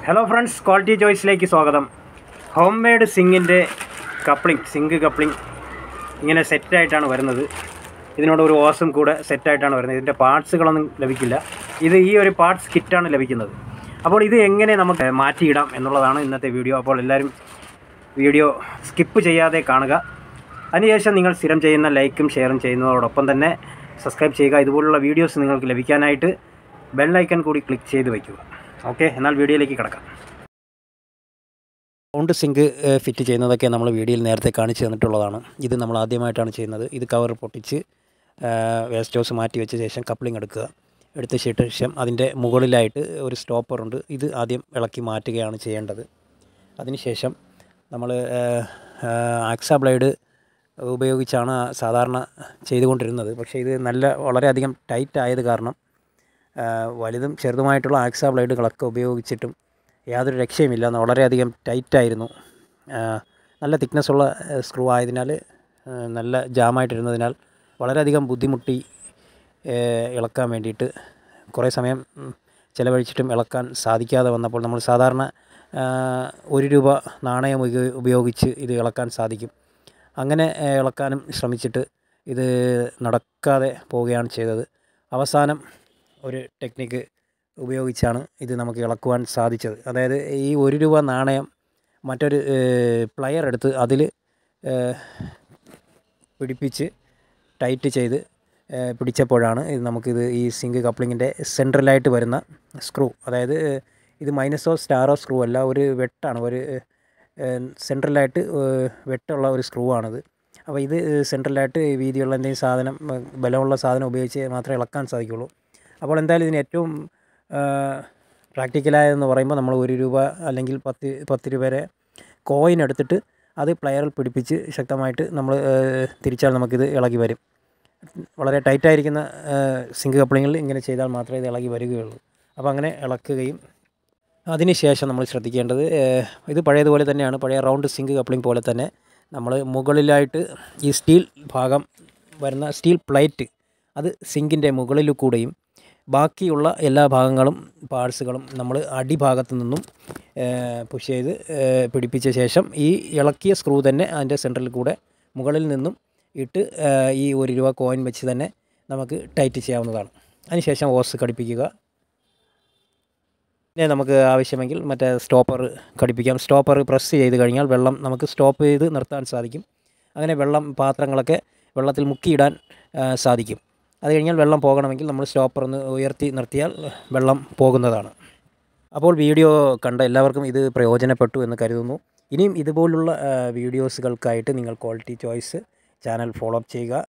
Hello friends, quality ചോയ്സിലേക്ക് സ്വാഗതം. Home made zinc coupling ഇങ്ങനെ സെറ്റായിട്ടാണ് വരുന്നത്. ഇതിനോട് ഒരു ഓസും കൂടെ സെറ്റായിട്ടാണ് വരുന്നത്. ഇതിൻ്റെ പാർട്സുകളൊന്നും ലഭിക്കില്ല. ഈ ഒരു പാർട്സ് കിറ്റാണ് ലഭിക്കുന്നത്. അപ്പോൾ ഇത് എങ്ങനെ നമുക്ക് മാറ്റിയിടാം എന്നുള്ളതാണ് ഇന്നത്തെ വീഡിയോ. അപ്പോൾ എല്ലാവരും വീഡിയോ സ്കിപ്പ് ചെയ്യാതെ കാണുക. അതിനുശേഷം നിങ്ങൾ സ്ഥിരം ചെയ്യുന്ന ലൈക്കും ഷെയറും ചെയ്യുന്നതോടൊപ്പം തന്നെ സബ്സ്ക്രൈബ് ചെയ്യുക. ഇതുപോലുള്ള വീഡിയോസ് നിങ്ങൾക്ക് ലഭിക്കാനായിട്ട് ബെൽ ഐക്കൺ കൂടി ക്ലിക്ക് ചെയ്ത് വയ്ക്കുക. ഓക്കെ, എന്നാൽ വീഡിയോയിലേക്ക് കിടക്കാം. റൗണ്ട് സിങ്ക് ഫിറ്റ് ചെയ്യുന്നതൊക്കെ നമ്മൾ വീഡിയോയിൽ നേരത്തെ കാണിച്ചു തന്നിട്ടുള്ളതാണ്. ഇത് നമ്മൾ ആദ്യമായിട്ടാണ് ചെയ്യുന്നത്. ഇത് കവർ പൊട്ടിച്ച് വേസ്റ്റ് ഹോസ് മാറ്റി വെച്ച ശേഷം കപ്ലിംഗ് എടുത്ത ശേഷം അതിൻ്റെ മുകളിലായിട്ട് ഒരു സ്റ്റോപ്പറുണ്ട്. ഇത് ആദ്യം ഇളക്കി മാറ്റുകയാണ് ചെയ്യേണ്ടത്. അതിനുശേഷം നമ്മൾ ആക്സ ബ്ലേഡ് ഉപയോഗിച്ചാണ് സാധാരണ ചെയ്തുകൊണ്ടിരുന്നത്. പക്ഷേ ഇത് വളരെയധികം ടൈറ്റ് ആയത് കാരണം വലുതും ചെറുതുമായിട്ടുള്ള ആക്സ ബ്ലേഡുകളൊക്കെ ഉപയോഗിച്ചിട്ടും യാതൊരു രക്ഷയുമില്ല. വളരെയധികം ടൈറ്റായിരുന്നു. നല്ല തിക്നെസ്സുള്ള സ്ക്രൂ ആയതിനാൽ നല്ല ജാമായിട്ടിരുന്നതിനാൽ വളരെയധികം ബുദ്ധിമുട്ടി ഇളക്കാൻ വേണ്ടിയിട്ട് കുറേ സമയം ചിലവഴിച്ചിട്ടും ഇളക്കാൻ സാധിക്കാതെ വന്നപ്പോൾ നമ്മൾ സാധാരണ 1 രൂപ നാണയം ഉപയോഗിച്ച് ഇത് ഇളക്കാൻ സാധിക്കും. അങ്ങനെ ഇളക്കാനും ശ്രമിച്ചിട്ട് ഇത് നടക്കാതെ പോവുകയാണ് ചെയ്തത്. അവസാനം ഒരു ടെക്നിക്ക് ഉപയോഗിച്ചാണ് ഇത് നമുക്ക് ഇളക്കുവാൻ സാധിച്ചത്. അതായത് ഈ 1 രൂപ നാണയം മറ്റൊരു പ്ലയർ എടുത്ത് അതിൽ പിടിപ്പിച്ച് ടൈറ്റ് ചെയ്ത് പിടിച്ചപ്പോഴാണ് നമുക്കിത് ഈ സിങ്ക് കപ്ലിങ്ങിൻ്റെ സെൻട്രലായിട്ട് വരുന്ന സ്ക്രൂ, അതായത് ഇത് മൈനസോ സ്റ്റാറോ സ്ക്രൂ അല്ല, ഒരു വെട്ടാണ്, ഒരു സെൻട്രലായിട്ട് വെട്ടുള്ള ഒരു സ്ക്രൂ ആണിത്. അപ്പോൾ ഇത് സെൻട്രലായിട്ട് വീതിയുള്ള എന്തെങ്കിലും സാധനം, ബലമുള്ള സാധനം ഉപയോഗിച്ച് മാത്രമേ ഇളക്കാൻ സാധിക്കുകയുള്ളൂ. അപ്പോൾ എന്തായാലും ഇതിന് ഏറ്റവും പ്രാക്ടിക്കലായതെന്ന് പറയുമ്പോൾ നമ്മൾ 1 രൂപ അല്ലെങ്കിൽ 10 രൂപയുടെ കോയിൻ എടുത്തിട്ട് അത് പ്ലെയറിൽ പിടിപ്പിച്ച് ശക്തമായിട്ട് നമ്മൾ തിരിച്ചാൽ നമുക്കിത് ഇളകി വരും. വളരെ ടൈറ്റായിരിക്കുന്ന സിങ്ക് കപ്ലിങ്ങിൽ ഇങ്ങനെ ചെയ്താൽ മാത്രമേ ഇത് ഇളകി വരികയുള്ളൂ. അപ്പോൾ അങ്ങനെ ഇളക്കുകയും അതിനുശേഷം നമ്മൾ ശ്രദ്ധിക്കേണ്ടത്, ഇത് പഴയതുപോലെ തന്നെയാണ്, പഴയ റൗണ്ട് സിങ്ക് കപ്ലിംഗ് പോലെ തന്നെ നമ്മൾ മുകളിലായിട്ട് ഈ സ്റ്റീൽ ഭാഗം വരുന്ന സ്റ്റീൽ പ്ലേറ്റ് അത് സിങ്കിൻ്റെ മുകളിൽ കൂടെയും ബാക്കിയുള്ള എല്ലാ ഭാഗങ്ങളും പാർട്സുകളും നമ്മൾ അടിഭാഗത്തു നിന്നും പുഷ് ചെയ്ത് പിടിപ്പിച്ച ശേഷം ഈ ഇളക്കിയ സ്ക്രൂ തന്നെ അതിൻ്റെ സെൻറ്ററിൽ കൂടെ മുകളിൽ നിന്നും ഇട്ട് ഈ 1 രൂപ കോയിൻ വെച്ച് തന്നെ നമുക്ക് ടൈറ്റ് ചെയ്യാവുന്നതാണ്. അതിനുശേഷം ഓസ് ഘടിപ്പിക്കുക. പിന്നെ നമുക്ക് ആവശ്യമെങ്കിൽ മറ്റേ സ്റ്റോപ്പർ ഘടിപ്പിക്കാം. സ്റ്റോപ്പർ പ്രസ് ചെയ്ത് കഴിഞ്ഞാൽ വെള്ളം നമുക്ക് സ്റ്റോപ്പ് ചെയ്ത് നിർത്താൻ സാധിക്കും. അങ്ങനെ പാത്രങ്ങളൊക്കെ വെള്ളത്തിൽ മുക്കിയിടാൻ സാധിക്കും. അത് കഴിഞ്ഞാൽ വെള്ളം പോകണമെങ്കിൽ നമ്മൾ സ്റ്റോപ്പർ ഒന്ന് ഉയർത്തി നിർത്തിയാൽ വെള്ളം പോകുന്നതാണ്. അപ്പോൾ വീഡിയോ കണ്ട എല്ലാവർക്കും ഇത് പ്രയോജനപ്പെട്ടു എന്ന് കരുതുന്നു. ഇനിയും ഇതുപോലുള്ള വീഡിയോസുകൾക്കായിട്ട് നിങ്ങൾ quality choice channel follow up ചെയ്യുക.